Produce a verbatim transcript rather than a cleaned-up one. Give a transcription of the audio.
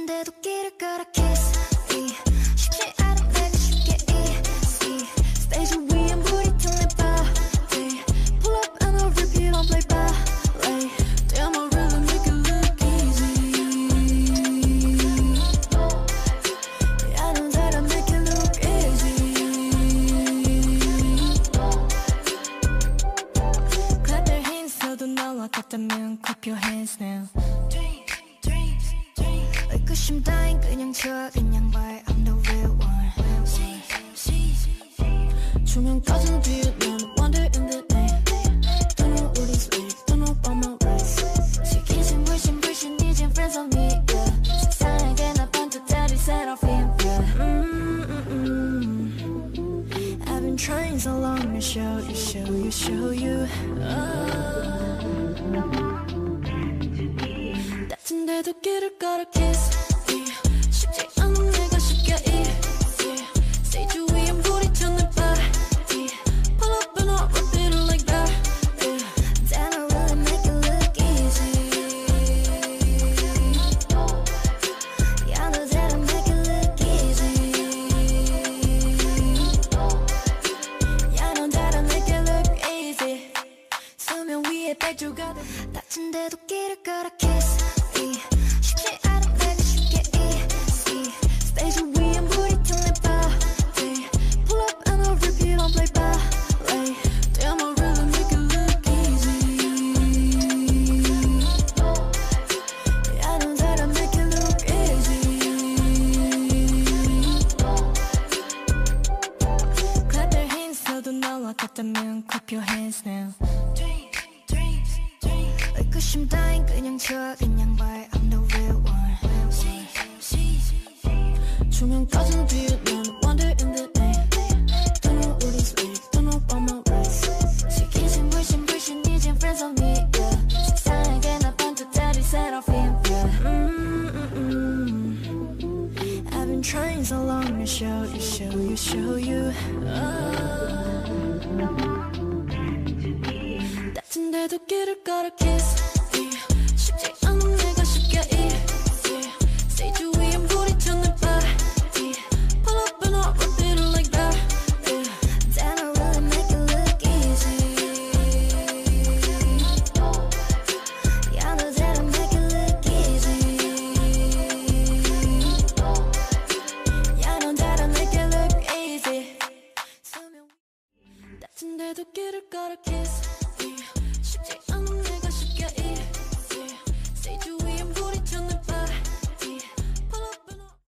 같은데도 길을 걸어 kiss me 쉽지 않은 내가 쉽게 easy 스테이지 위엔 불이 튼 내 body pull up and I'll repeat on play ballet damn I really make it look easy I know that I make it look easy clap your hands 서도 너와 같다면 clap your hands now 의구심 따윈 그냥 쳐 그냥 말 I'm the real one 조명 꺼진 뒤에 난 wonder in the night Don't know what is real, don't know about my rights 시기심 물씬 불신 이젠 friends on me yeah 세상에게 나 반듯하리 Sserafim yeah mm-mm-mm. I've been trying so long to show you, show you, show you oh. 같은데도 길을 걸어 kiss me 쉽지 않은 내가 쉽게 easy 스테이지 위엔 불이 튼 내 body pull up and I'll repeat it like that yeah Damn I really make it look easy Yeah I know that I make it look easy Yeah I know that I make it look easy 수면 위에 백조가 같은데도 길을 걸어 kiss 쉽지 않은 내가 쉽게 easy 스테이지 위엔 불이 튼 내 body pull up and I'll repeat on play ballet damn I really make it look easy yeah I know that I make it look easy clap your hands 서도 너와 같다면 clap your hands now 의구심 따윈 그냥 쳐 그냥 말 I'm the real one 조명 꺼진 뒤에 난 wonder in the night Don't know what is real, don't know about my rights 시기심 불신 불신 이젠 friends on me yeah 세상에게 나 반듯하리 Sserafim yeah mm-mm-mm. I've been trying so long to show you, show you, show you oh. 같은데도 길을 걸어 kiss me 쉽지 않은 내가 쉽게 easy 스테이지 위엔 불이 튼 내 body pull up and I'll repeat it like that yeah Damn I really make it look easy Yeah I know that I make it look easy Yeah I know that I make it look easy 같은데도 길을 걸어 kiss